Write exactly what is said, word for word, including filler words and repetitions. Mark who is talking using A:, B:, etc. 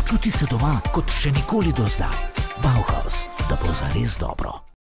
A: Počuti se doma kot še nikoli do zdaj. Bauhaus, da bo zares dobro.